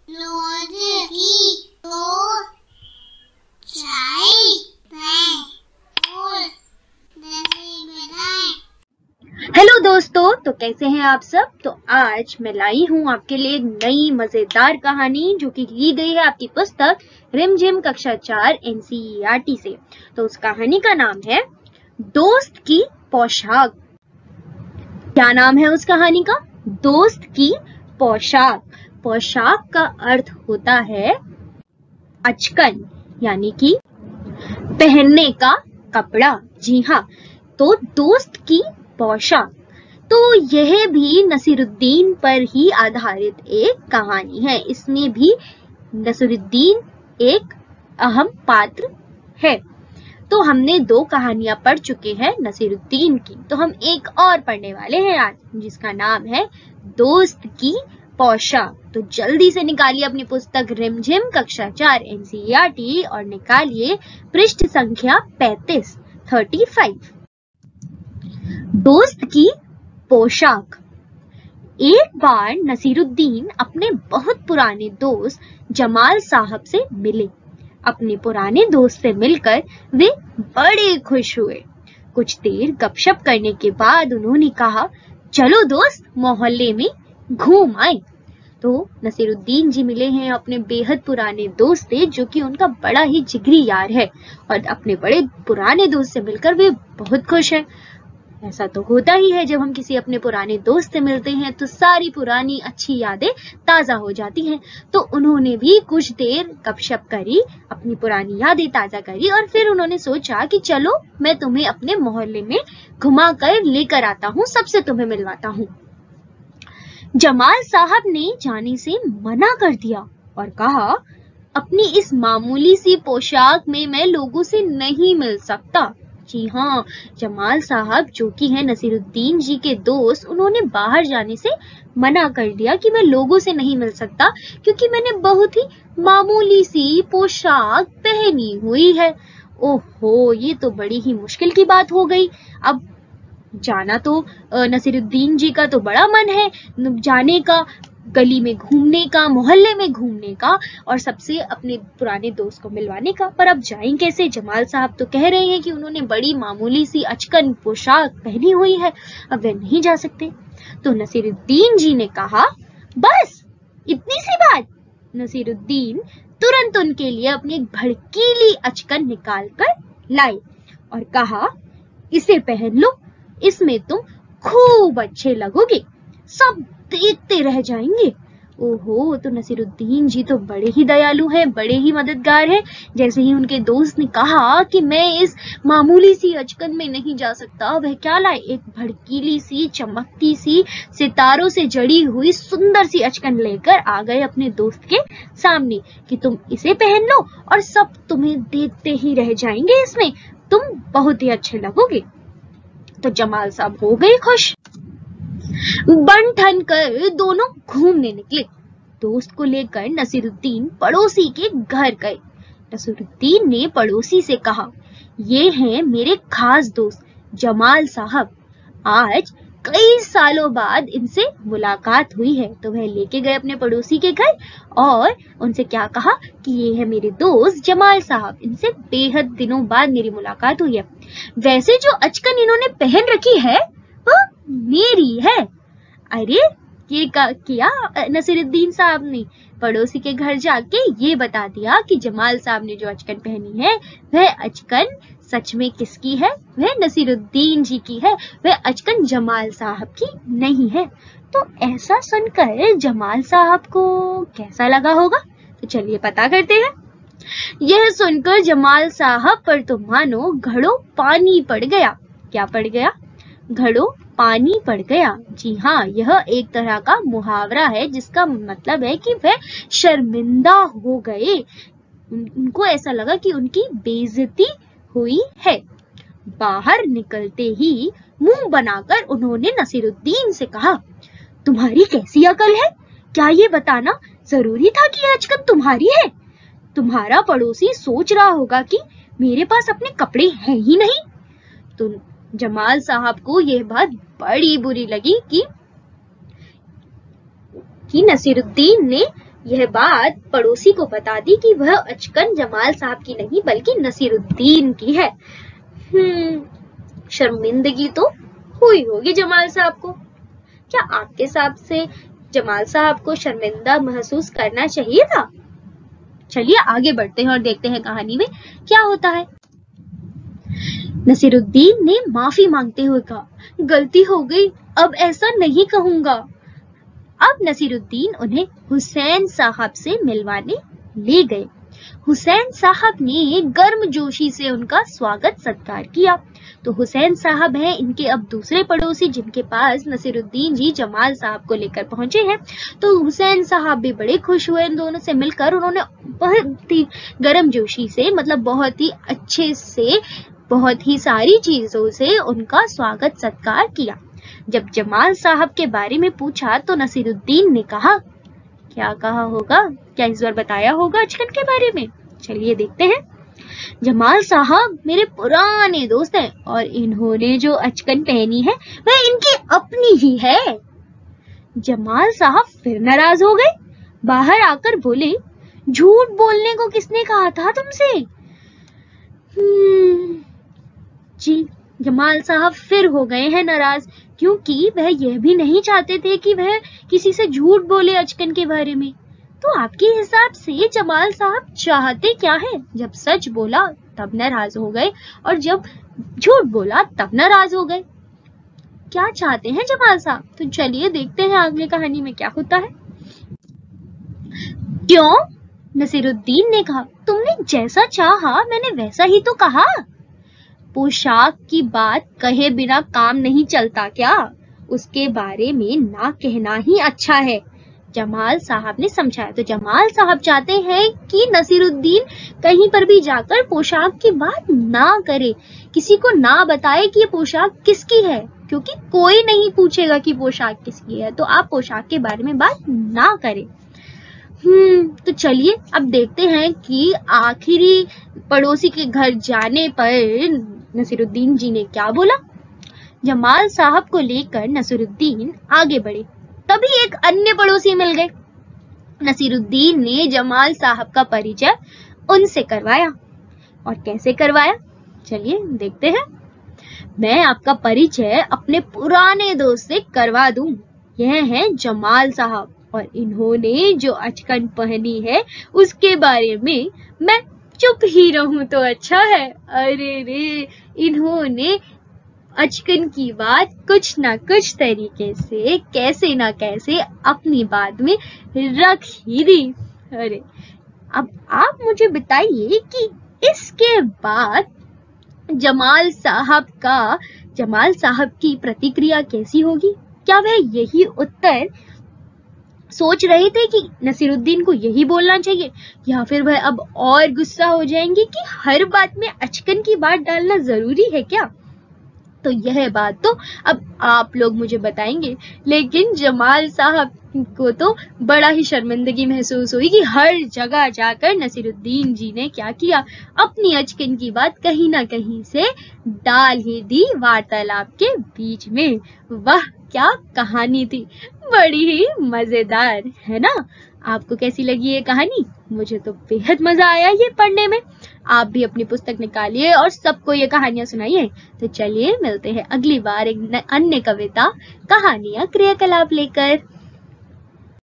रोज की तो चाय बनाए और दही बनाए। हेलो दोस्तों, तो कैसे हैं आप सब। तो आज मैं लाई हूँ आपके लिए एक नई मजेदार कहानी जो कि ली गई है आपकी पुस्तक रिमझिम कक्षा 4 NCERT से। तो उस कहानी का नाम है दोस्त की पोशाक। क्या नाम है उस कहानी का? दोस्त की पोशाक। पोशाक का अर्थ होता है अचकन, यानी कि पहनने का कपड़ा। जी हाँ, तो दोस्त की पोशाक। तो यह भी नसीरुद्दीन पर ही आधारित एक कहानी है। इसमें भी नसीरुद्दीन एक अहम पात्र है। तो हमने 2 कहानियां पढ़ चुके हैं नसीरुद्दीन की, तो हम एक और पढ़ने वाले हैं आज, जिसका नाम है दोस्त की पोशाक। तो जल्दी से निकालिए अपनी पुस्तक रिमझिम कक्षा 4 NCERT और निकालिए पृष्ठ संख्या 35। दोस्त की पोशाक। एक बार नसीरुद्दीन अपने बहुत पुराने दोस्त जमाल साहब से मिले। अपने पुराने दोस्त से मिलकर वे बड़े खुश हुए। कुछ देर गपशप करने के बाद उन्होंने कहा, चलो दोस्त, मोहल्ले में घूम आए। तो नसीरुद्दीन जी मिले हैं अपने बेहद पुराने दोस्त से, जो कि उनका बड़ा ही जिगरी यार है, और अपने बड़े पुराने दोस्त से मिलकर वे बहुत खुश हैं। ऐसा तो होता ही है, जब हम किसी अपने पुराने दोस्त से मिलते हैं तो सारी पुरानी अच्छी यादें ताजा हो जाती हैं। तो उन्होंने भी कुछ देर गपशप करी, अपनी पुरानी यादें ताजा करी, और फिर उन्होंने सोचा कि चलो मैं तुम्हें अपने मोहल्ले में घुमा कर लेकर आता हूँ, सबसे तुम्हें मिलवाता हूँ। जमाल साहब ने जाने से मना कर दिया और कहा, अपनी इस मामूली सी पोशाक में मैं लोगों से नहीं मिल सकता। जी हाँ, जमाल साहब जो कि हैं नसीरुद्दीन जी के दोस्त, उन्होंने बाहर जाने से मना कर दिया कि मैं लोगों से नहीं मिल सकता, क्योंकि मैंने बहुत ही मामूली सी पोशाक पहनी हुई है। ओहो, ये तो बड़ी ही मुश्किल की बात हो गई। अब जाना तो नसीरुद्दीन जी का तो बड़ा मन है जाने का, गली में घूमने का, मोहल्ले में घूमने का, और सबसे अपने पुराने दोस्त को मिलवाने का, पर अब जाएं कैसे? जमाल साहब तो कह रहे हैं कि उन्होंने बड़ी मामूली सी अचकन पोशाक पहनी हुई है, अब वे नहीं जा सकते। तो नसीरुद्दीन जी ने कहा, बस इतनी सी बात। नसीरुद्दीन तुरंत उनके लिए अपनी एक भड़कीली अचकन निकाल कर लाए और कहा, इसे पहन लो, इसमें तुम खूब अच्छे लगोगे, सब देखते रह जाएंगे। ओहो, तो नसीरुद्दीन जी तो बड़े ही दयालु हैं, बड़े ही मददगार हैं। जैसे ही उनके दोस्त ने कहा कि मैं इस मामूली सी अचकन में नहीं जा सकता, वह क्या लाए? एक भड़कीली सी, चमकती सी, सितारों से जड़ी हुई सुंदर सी अचकन लेकर आ गए अपने दोस्त के सामने कि तुम इसे पहन लो और सब तुम्हें देखते ही रह जाएंगे, इसमें तुम बहुत ही अच्छे लगोगे। तो जमाल साहब हो गए खुश। बन ठन कर दोनों घूमने निकले। दोस्त को लेकर नसीरुद्दीन पड़ोसी के घर गए। नसीरुद्दीन ने पड़ोसी से कहा, ये हैं मेरे खास दोस्त जमाल साहब, आज कई सालों बाद इनसे मुलाकात हुई है। तो वह लेके गए अपने पड़ोसी के घर और उनसे क्या कहा कि ये है मेरे दोस्त जमाल साहब, इनसे बेहद दिनों बाद मेरी मुलाकात हुई है। वैसे जो अचकन इन्होंने पहन रखी है वो मेरी है। अरे ये किया नसीरुद्दीन साहब ने पड़ोसी के घर जाके ये बता दिया कि जमाल साहब ने जो अचकन पहनी है वह अचकन सच में किसकी है? वह नसीरुद्दीन जी की है, वह अचकन जमाल साहब की नहीं है। तो ऐसा सुनकर जमाल साहब को कैसा लगा होगा? तो चलिए पता करते हैं। यह सुनकर जमाल साहब पर तो मानो घड़ों पानी पड़ गया। क्या पड़ गया? घड़ों पानी पड़ गया। जी हाँ, यह एक तरह का मुहावरा है जिसका मतलब है कि वह शर्मिंदा हो गए। उनको ऐसा लगा कि उनकी बेइज्जती हुई है। बाहर निकलते ही मुंह बनाकर उन्होंने नसीरुद्दीन से कहा, तुम्हारी कैसी अकल है? क्या ये बताना जरूरी था कि यह अचकन तुम्हारी है? तुम्हारा पड़ोसी सोच रहा होगा कि मेरे पास अपने कपड़े हैं ही नहीं। तो जमाल साहब को यह बात बड़ी बुरी लगी कि नसीरुद्दीन ने यह बात पड़ोसी को बता दी कि वह अचकन जमाल साहब की नहीं बल्कि नसीरुद्दीन की है। शर्मिंदगी तो हुई होगी जमाल साहब को। क्या आपके हिसाब से जमाल साहब को शर्मिंदा महसूस करना चाहिए था? चलिए आगे बढ़ते हैं और देखते हैं कहानी में क्या होता है। नसीरुद्दीन ने माफी मांगते हुए कहा, गलती हो गई, अब ऐसा नहीं कहूंगा। अब नसीरुद्दीन उन्हें हुसैन साहब से मिलवाने ले गए। हुसैन साहब ने गर्मजोशी से उनका स्वागत सत्कार किया। तो हुसैन साहब हैं इनके अब दूसरे पड़ोसी जिनके पास नसीरुद्दीन जी जमाल साहब को लेकर पहुंचे हैं। तो हुसैन साहब भी बड़े खुश हुए इन दोनों से मिलकर। उन्होंने बहुत ही गर्मजोशी से, मतलब बहुत ही अच्छे से, बहुत ही सारी चीजों से उनका स्वागत सत्कार किया। जब जमाल साहब के बारे में पूछा तो नसीरुद्दीन ने कहा, क्या कहा होगा? क्या इस बार बताया होगा अचकन के बारे में? चलिए देखते हैं। जमाल साहब मेरे पुराने दोस्त हैं और इन्होंने जो अचकन पहनी है वह इनकी अपनी ही है। जमाल साहब फिर नाराज हो गए, बाहर आकर बोले, झूठ बोलने को किसने कहा था तुमसे? जी, जमाल साहब फिर हो गए हैं नाराज, क्योंकि वह यह भी नहीं चाहते थे कि वह किसी से झूठ बोले अचकन के बारे में। तो आपके हिसाब से जमाल साहब चाहते क्या है? जब सच बोला तब नाराज हो गए और जब झूठ बोला तब नाराज हो गए। क्या चाहते हैं जमाल साहब? तो चलिए देखते हैं अगली कहानी में क्या होता है। क्यों? नसीरुद्दीन ने कहा, तुमने जैसा चाहा मैंने वैसा ही तो कहा। पोशाक की बात कहे बिना काम नहीं चलता क्या? उसके बारे में ना कहना ही अच्छा है, जमाल साहब ने समझाया। तो जमाल साहब चाहते हैं कि नसीरुद्दीन कहीं पर भी जाकर पोशाक की बात ना करे, किसी को ना बताए कि ये पोशाक किसकी है, क्योंकि कोई नहीं पूछेगा कि पोशाक किसकी है, तो आप पोशाक के बारे में बात ना करें। तो चलिए अब देखते हैं कि आखिरी पड़ोसी के घर जाने पर नसीरुद्दीन जी ने क्या बोला। जमाल साहब को लेकर नसीरुद्दीन आगे बढ़े, तभी एक अन्य पड़ोसी मिल गए। नसीरुद्दीन ने जमाल साहब का परिचय उनसे करवाया। और कैसे करवाया? चलिए देखते हैं। मैं आपका परिचय अपने पुराने दोस्त से करवा दूं। यह है जमाल साहब और इन्होंने जो अचकन पहनी है उसके बारे में मैं चुप ही रहूं तो अच्छा है। अरे रे, इन्होंने अचकन की बात कुछ ना कुछ तरीके से, कैसे ना कैसे अपनी बात में रख ही दी। अरे, अब आप मुझे बताइए कि इसके बाद जमाल साहब की प्रतिक्रिया कैसी होगी? क्या वह यही उत्तर सोच रहे थे कि नसीरुद्दीन को यही बोलना चाहिए, या फिर वह अब और गुस्सा हो जाएंगे कि हर बात में अचकन की बात डालना जरूरी है क्या? तो यह बात तो अब आप लोग मुझे बताएंगे। लेकिन जमाल साहब को तो बड़ा ही शर्मिंदगी महसूस हुई कि हर जगह जाकर नसीरुद्दीन जी ने क्या किया, अपनी अचकन की बात कहीं ना कहीं से डाल ही दी वार्तालाप के बीच में। वाह, क्या कहानी थी, बड़ी ही मजेदार है ना? आपको कैसी लगी ये कहानी? मुझे तो बेहद मजा आया ये पढ़ने में। आप भी अपनी पुस्तक निकालिए और सबको ये कहानियां सुनाइए। तो चलिए मिलते हैं अगली बार एक अन्य कविता, कहानियां, क्रियाकलाप लेकर।